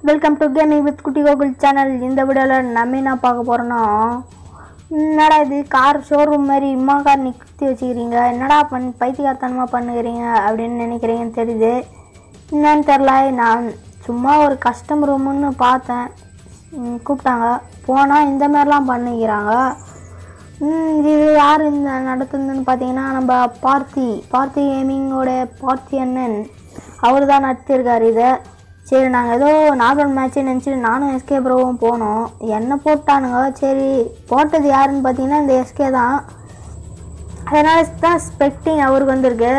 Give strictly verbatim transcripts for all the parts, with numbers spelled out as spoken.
Welcome to gaming with குட்டி Gokul channel. இந்த வீடியோவில் நம்ம என்ன பார்க்க போகிறோன்னா, என்னடா இது கார் ஷோரூம் மாதிரி இம்மா கார் நிறுத்தி வச்சுக்கிறீங்க, என்னடா பண் பைத்தியக்காரத்தனமாக பண்ணுகிறீங்க அப்படின்னு நினைக்கிறீங்கன்னு தெரியுது. என்னன்னு தெரில, நான் சும்மா ஒரு கஸ்டமர் ரூமுன்னு பார்த்தேன், கூப்பிட்டாங்க போனால் இந்த மாதிரிலாம் பண்ணிக்கிறாங்க. இது யார் இந்த நடத்துதுன்னு பார்த்தீங்கன்னா நம்ம பார்த்தி பார்த்தி கேமிங்கோட பார்த்தி அண்ணன் அவர் தான் நடத்தியிருக்கார் இதை. சரி நாங்கள் ஏதோ நார்மல் மேட்ச்சு நினச்சிட்டு நானும் எஸ்கே ப்ரோவும் போனோம். என்ன போட்டானுங்க, சரி போட்டது யாருன்னு பார்த்தீங்கன்னா இந்த எஸ்கே தான். அதனால தான் ஸ்பெக்டிங் அவருக்கு வந்திருக்கு.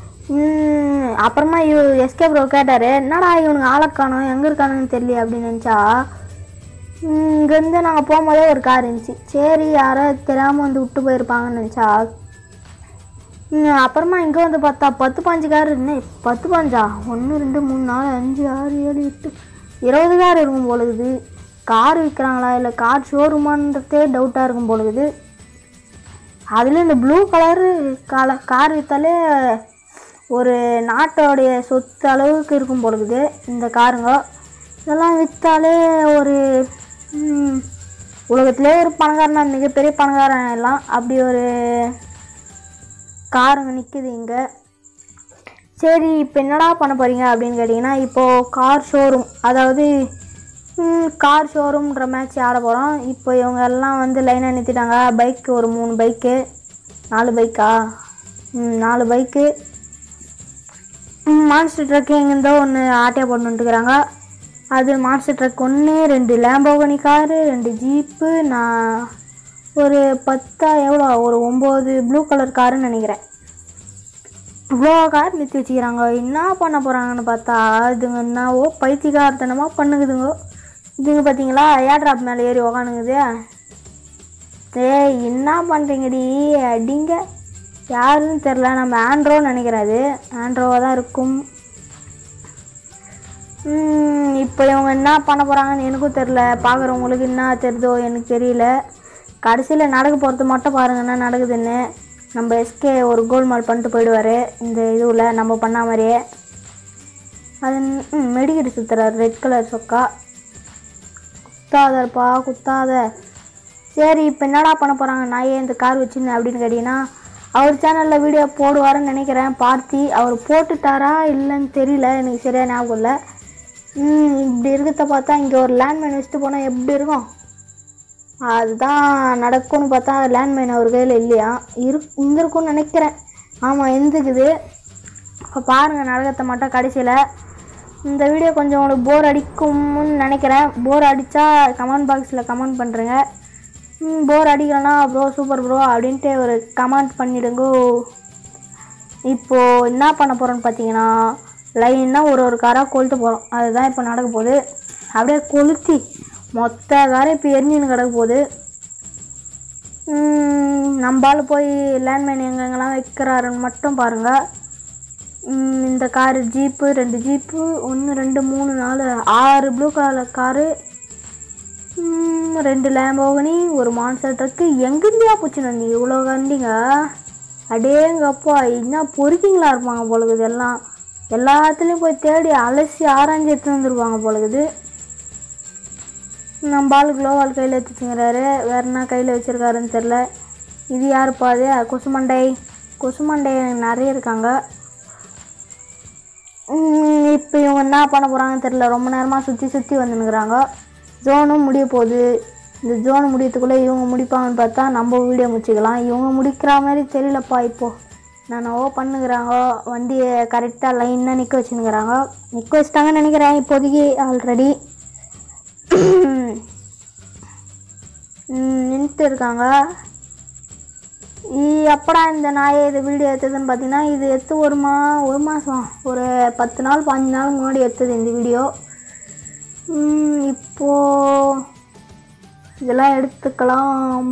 அப்புறமா இவ எஸ்கே ப்ரோ கேட்டார், என்னடா இவனுக்கு ஆளை காணோம் எங்கே இருக்கானுன்னு தெரியல அப்படின்னு நினச்சா, இங்கேருந்து நாங்கள் போகும்போதே ஒரு கார் இருந்துச்சு. சரி யாரோ தெரியாமல் வந்து விட்டு போயிருப்பாங்கன்னு நினச்சா, அப்புறமா இங்கே வந்து பார்த்தா பத்து பாஞ்சு கார் இருந்து பத்து பாஞ்சா ஒன்று ரெண்டு மூணு நாலு அஞ்சு ஆறு ஏழு எட்டு இருபது கார் இருக்கும் போலுக்குது. கார் விற்கிறாங்களா இல்லை கார் ஷோரூமான்றதே டவுட்டாக இருக்கும் போலுக்குது. அதில் இந்த ப்ளூ கலரு கால கார் விற்றாலே ஒரு நாட்டோடைய சொத்து அளவுக்கு இருக்கும் போலுக்குது இந்த காருங்க. இதெல்லாம் விற்றாலே ஒரு உலகத்திலே ஒரு பணக்காரனா மிகப்பெரிய பணக்காரன் எல்லாம் அப்படி ஒரு காருங்க நிற்குது இங்கே. சரி இப்போ என்னடா பண்ண போகிறீங்க அப்படின்னு கேட்டிங்கன்னா, இப்போது கார் ஷோரூம், அதாவது கார் ஷோரூம்ன்ற மேட்ச் ஆட போகிறோம். இப்போ இவங்க எல்லாம் வந்து லைனாக நிறுத்திட்டாங்க. பைக்கு ஒரு மூணு பைக்கு நாலு பைக்கா நாலு பைக்கு மான்ஸ்டர் ட்ரக் எங்கேருந்தோ ஒன்று ஆட்டையை போட்டுருக்குறாங்க. அது மான்ஸ்டர் ட்ரக் ஒன்று, ரெண்டு லேம்போகனி காரு, ரெண்டு ஜீப்பு, நான் ஒரு பத்தா எவ்வளோ ஒரு ஒம்பது ப்ளூ கலர் காருன்னு நினைக்கிறேன். இவ்வளோ கார் நிறுத்தி வச்சுக்கிறாங்க. என்ன பண்ண போகிறாங்கன்னு பார்த்தா இதுங்க என்னவோ பைத்தியக்காரத்தனமாக பண்ணுக்குதுங்க. இதுங்க பார்த்தீங்களா ஏர் ட்ராப் மேலே ஏறி உக்கானுங்குது. ஏய் என்ன பண்ணுறீங்கடி அடிங்க, யாருன்னு தெரில, நம்ம ஆண்ட்ரோன்னு நினைக்கிறாது, ஆண்ட்ரோவாக தான் இருக்கும். இப்போ இவங்க என்ன பண்ண போகிறாங்கன்னு எனக்கும் தெரில, பார்க்குறவங்களுக்கு என்ன தெரியுதோ எனக்கு தெரியல. கடைசியில் நடக்க போகிறது மட்டும் பாருங்கள் என்ன நடக்குதுன்னு. நம்ம எஸ்கே ஒரு கோல்மால் பண்ணிட்டு போயிடுவார் இந்த இதுவில் நம்ம பண்ண மாதிரியே. அது மெடிக்கெட்டு சுற்றுறாரு ரெட் கலர் சொக்கா. குத்தாதப்பா குத்தாத. சரி இப்போ என்னடா பண்ண போகிறாங்க, நான் ஏன் இந்த கார் வச்சுன்னு அப்படின்னு கேட்டிங்கன்னா, அவர் சேனலில் வீடியோ போடுவாருன்னு நினைக்கிறேன் பார்த்தி. அவர் போட்டுட்டாரா இல்லைன்னு தெரியல, எனக்கு சரியாக ஞாபகம் இல்லை. இப்படி இருக்கிறத பார்த்தா இங்கே ஒரு லேண்ட்மைன் வச்சுட்டு போனால் எப்படி இருக்கும், அதுதான் நடக்கும்னு பார்த்தா லேண்ட்மைன் அவர் கையில் இல்லையா, இரு இருந்திருக்கும்னு நினைக்கிறேன். ஆமாம் இருந்துக்குது. இப்போ பாருங்கள் நடக்கத்தை மட்டும். கடைசியில் இந்த வீடியோ கொஞ்சம் உங்களுக்கு போர் அடிக்கும்னு நினைக்கிறேன். போர் அடித்தா கமெண்ட் பாக்ஸில் கமெண்ட் பண்ணுறேங்க. போர் அடிக்கலன்னா ப்ரோ சூப்பர் ப்ரோ அப்படின்ட்டு ஒரு கமெண்ட் பண்ணிவிடுங்கோ. இப்போது என்ன பண்ண போகிறோன்னு பார்த்தீங்கன்னா, லைனாக ஒரு ஒரு காராக கொளுத்து போகிறோம். அதுதான் இப்போ நடக்க போகுது. அப்படியே கொளுத்தி மொத்த காரை இப்போ எரிஞ்சின்னு கிடக்க போகுது. நம்மளால் போய் லேண்ட்மைன் எங்கெங்கெல்லாம் வைக்கிறாருன்னு மட்டும் பாருங்கள். இந்த காரு ஜீப்பு, ரெண்டு ஜீப்பு, ஒன்று ரெண்டு மூணு நாலு ஆறு ப்ளூ கலர் காரு, ரெண்டு லேம்போகனி, ஒரு மான்ஸ்டர் ட்ரக்கு. எங்கேருந்தியா போச்சுண்ணா நீ இவ்வளோ வண்டிங்க, அடேங்கப்பா என்ன பொறுக்கிங்களா இருப்பாங்க போலக்குது. எல்லாம் எல்லாத்துலேயும் போய் தேடி அலசி ஆராய்ச்சி எடுத்து வந்துருவாங்க போலக்குது. நம்ம ஆள் குளோவால் கையில் எடுத்துச்சுங்கிறாரு, வேறு என்ன கையில் வச்சுருக்காருன்னு தெரில. இது யாருப்பா அது, கொசுமண்டை கொசுமண்டை நிறைய இருக்காங்க. இப்போ இவங்க என்ன பண்ண போகிறாங்கன்னு தெரில, ரொம்ப நேரமாக சுற்றி சுற்றி வந்துனுக்குறாங்க. ஜோனும் முடிய போகுது. இந்த ஜோனு முடியறதுக்குள்ளே இவங்க முடிப்பாங்கன்னு பார்த்தா நம்ம வீடியோ முடிச்சிக்கலாம். இவங்க முடிக்கிற மாதிரி தெரியலப்பா. இப்போது நானவோ பண்ணுங்கிறாங்க, வண்டியை கரெக்டாக லைனாக நிற்க வச்சுன்னுக்குறாங்க. நிற்க வச்சுட்டாங்கன்னு நினைக்கிறேன் இப்போதைக்கு. ஆல்ரெடி நின்றுட்டு இருக்காங்க. எப்படா இந்த நாயை இது வீடியோ எடுத்ததுன்னு பார்த்தீங்கன்னா, இது எடுத்து ஒரு மா ஒரு மாதம் ஒரு பத்து நாள் பாஞ்சு நாள் முன்னாடி எடுத்தது இந்த வீடியோ. இப்போது இதெல்லாம் எடுத்துக்கலாம்.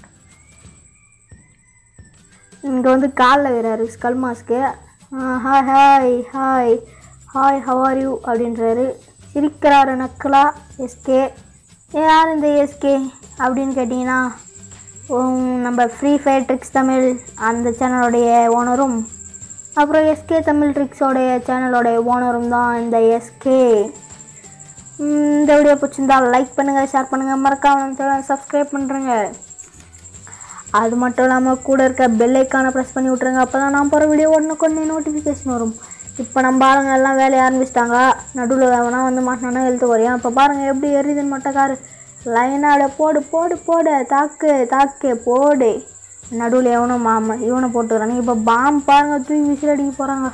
இங்கே வந்து காலில் விடுறாரு skull mask. Hi hi hi hi how are you அப்படின்றாரு. சிரிக்கிறாரு நக்கலா எஸ்கே. யார் இந்த எஸ்கே அப்படின்னு கேட்டிங்கன்னா, நம்ம ஃப்ரீ ஃபயர் ட்ரிக்ஸ் தமிழ் அந்த சேனலோடைய ஓனரும், அப்புறம் எஸ்கே தமிழ் ட்ரிக்ஸோடைய சேனலோடைய ஓனரும் தான் இந்த எஸ்கே. இந்த வீடியோ பிடிச்சிருந்தா லைக் பண்ணுங்கள், ஷேர் பண்ணுங்கள், மறக்காம நம்ம சேனல் சப்ஸ்கிரைப் பண்ணுறேங்க. அது மட்டும் இல்லாமல் கூட இருக்க பெல் ஐக்கானை ப்ரெஸ் பண்ணி விட்ருங்க. அப்போ தான் நான் போகிற வீடியோ ஒன்று கொண்டு நோட்டிஃபிகேஷன் வரும். இப்போ நம்ம ஆளுங்க எல்லாம் வேலையை ஆரம்பிச்சிட்டாங்க. நடுவில் வேணா வந்து மாட்டினா எழுத்து வரையும். இப்போ பாருங்கள் எப்படி எரியுதுன்னு மட்டும் காரு லைனாட போடு போடு போடு தாக்கு தாக்கு போடு. நடுவில் எவனும் மாமா இவனை போட்டுக்கிறானுங்க. இப்போ பாம் பாருங்கள் தூக்கி விசில் அடிக்க போகிறாங்க.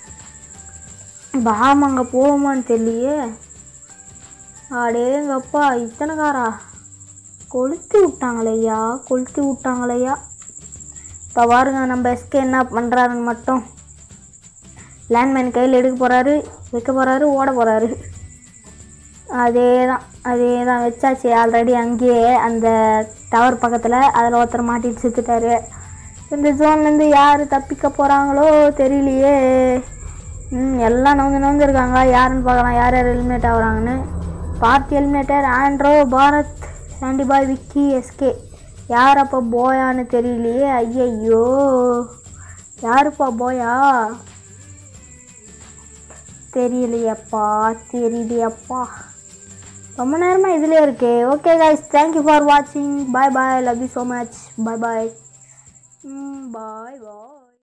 பாம் அங்கே போகுமான்னு தெரியலையே. அடேங்கப்பா இத்தனை காரா கொளுத்தி விட்டாங்களையா கொளுத்தி விட்டாங்களையா. இப்போ பாருங்க நம்ம எஸ்கே என்ன பண்ணுறாருன்னு மட்டும். லேண்ட்மேன் கையில் எடுக்க போகிறாரு, வைக்க போகிறாரு, ஓட போகிறாரு. அதே தான் அதே தான் வச்சாச்சு ஆல்ரெடி அங்கேயே அந்த டவர் பக்கத்தில். அதில் ஒருத்தர் மாட்டிட்டு செத்துட்டாரு. இந்த ஜோன்லேருந்து யார் தப்பிக்க போகிறாங்களோ தெரியலையே. ம் எல்லாம் நவுந்து நவுந்துருக்காங்க. யாருன்னு பார்க்கலாம் யார் யார் எலிமினேட் ஆகுறாங்கன்னு. பார்த்தி எலிமினேட்டர் ஆண்ட்ரோ, பாரத், சாண்டி பாய், விக்கி, எஸ்கே. யார் அப்போ போயான்னு தெரியலையே. ஐயையோ யாருப்பா போயா தெரியலையப்பா தெரியலையப்பா. ரொம்ப நேரமாக இதிலே இருக்கே. ஓகே கைஸ், தேங்க்யூ ஃபார் வாட்சிங். Bye bye, love you so much. Bye bye bye bye.